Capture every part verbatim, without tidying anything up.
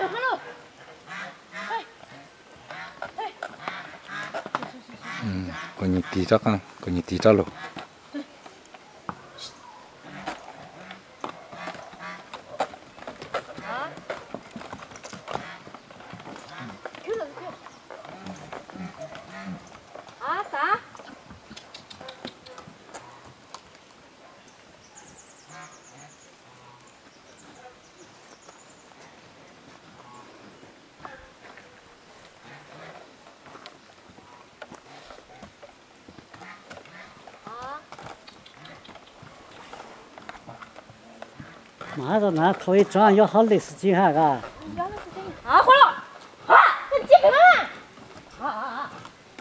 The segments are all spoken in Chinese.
嗯，给你提着看，给你提着喽。 马上那头一转要好累死几下个。啊， 好了，啊，那接着嘛。啊啊啊！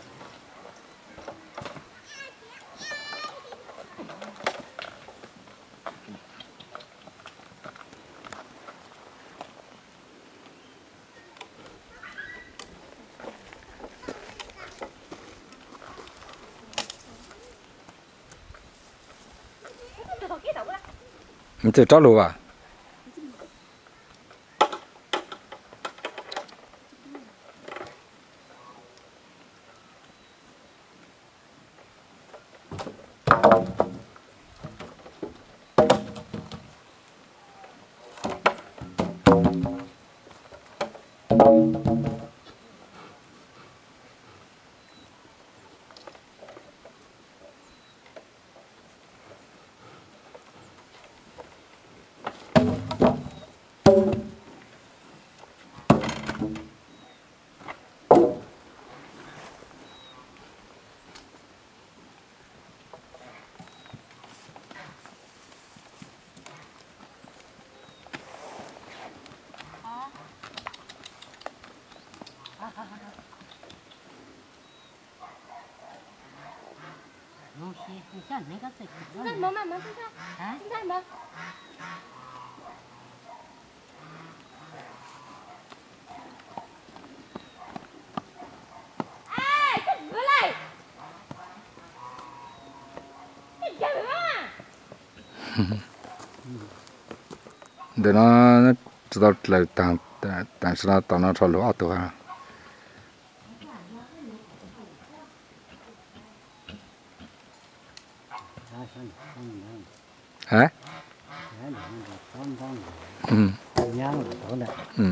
你在找路吧？ 东西，你像那个最。 现在忙吗？忙现在？啊？现在忙。哎，这过来！你干嘛？ để nó cho tao lại tàn tàn sao nó tao nó cho lúa tụi ha. Hả? Ừ. Ừ.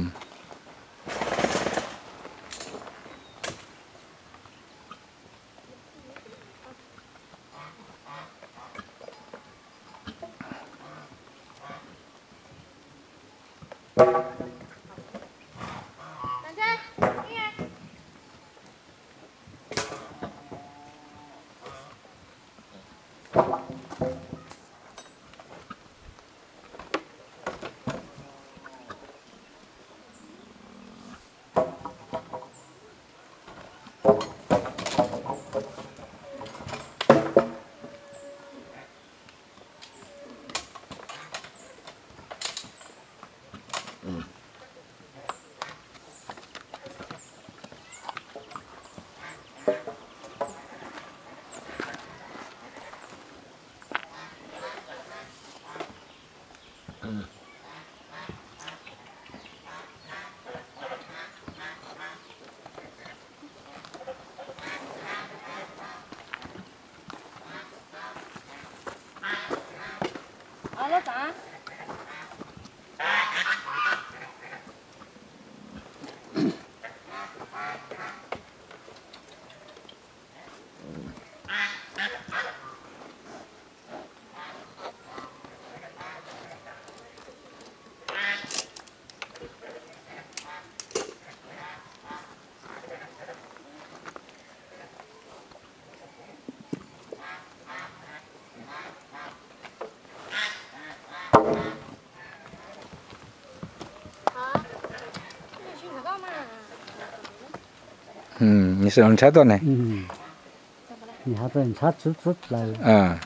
Ừ, như sao chát này. Ừ. Nhà tôi chát chút chút là. À.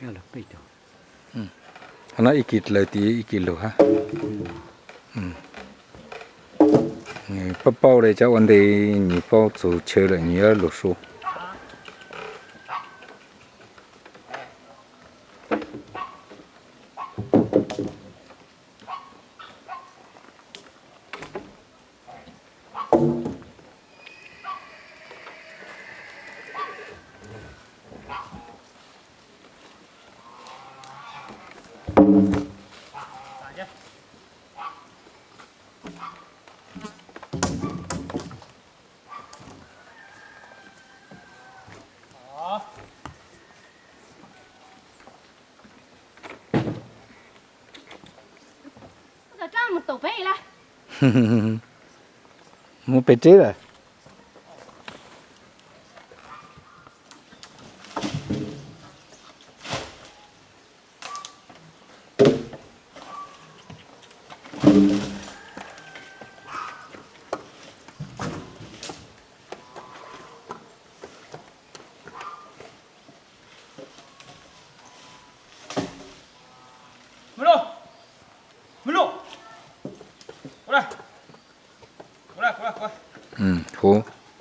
要了背着。 nó ít kít lời tí ít kít lửa ha ừ bao bao đây cháu vấn đề nhị bao chủ chơi là nhị lửa số tổ bể là muốn bể chết rồi ừ hú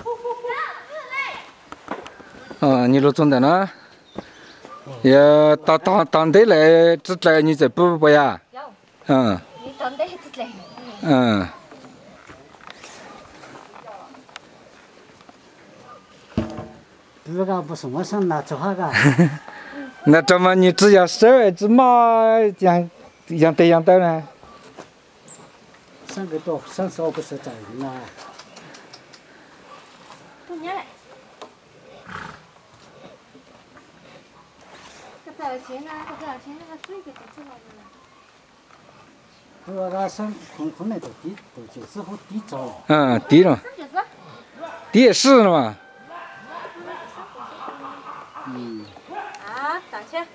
ờ như lúc trong đó nó giờ tao tao tao đấy là rất là như thế bự bự à ờ ờ 这个不是我想拿走哈个， 那怎么你只要手只嘛样样对样的呢？ 三个多三十二不是在那。 不年嘞，这早钱呢？这早钱那个水给都知道的了。 我那上空空那都低，都就之后低着了。 嗯，低了，低是了嘛。 嗯。 啊，打钱。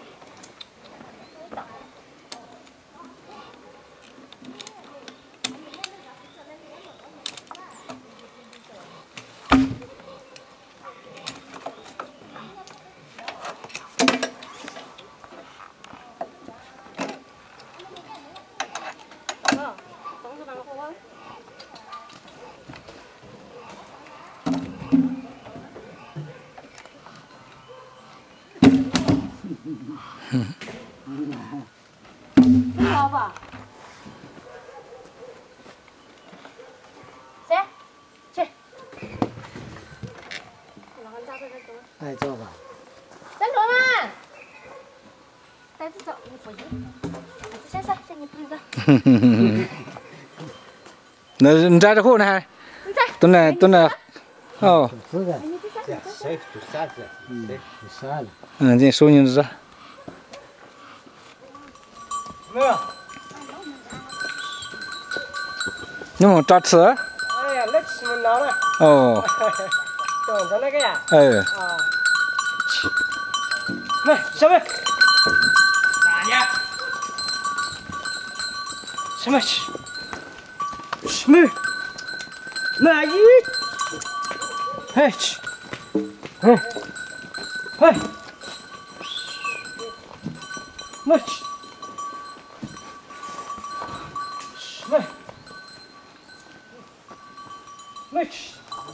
知道吧？谁？去。 带走吧。 站住嘛！带着走，你不行。先生，先你不走。 那你在这后呢？蹲那蹲那，哦。 是的。 谁就啥子？ 嗯，就啥了。 嗯，这手你这。 没有。 你们咋吃？ 哎呀，那吃么拿了？ 哦。 等着那个呀。 哎。 啊。来，下面。大爷。什么去？什么？那一。哎去。哎。哎。那去。来，来去。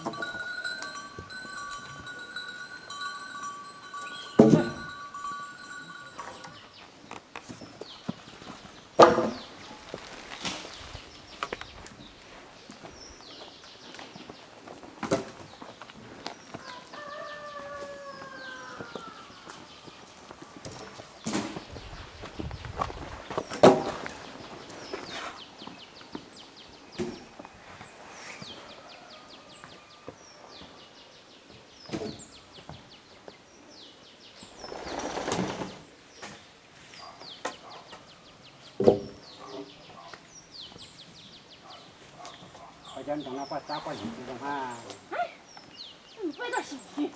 好像等了把炸过去的话。 哎，你背到洗去。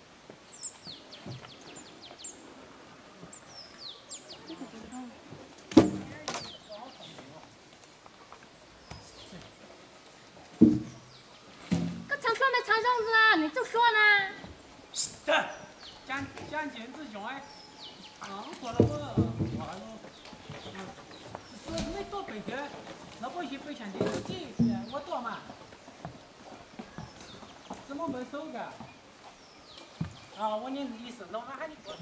这长穿的长绳子啊，你就说呢？ 这，讲讲金子熊哎。 啊，我那个我那个，是没到北京，那不是北京的，这些我多嘛，怎么没收的？啊，我认意思，那还还你过，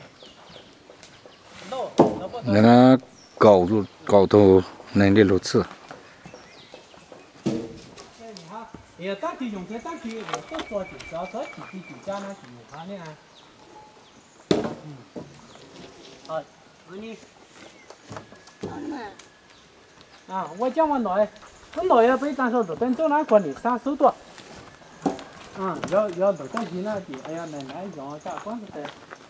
那那不。 那那搞住搞到能力如此。 也当地用在当地，我都做点，只要做几地几家那几他呢？嗯，好，那你，啊，我讲我奶，我奶要被当时日本走那过年三十多，嗯，要要日本去那地，哎呀，奶奶养家光是的。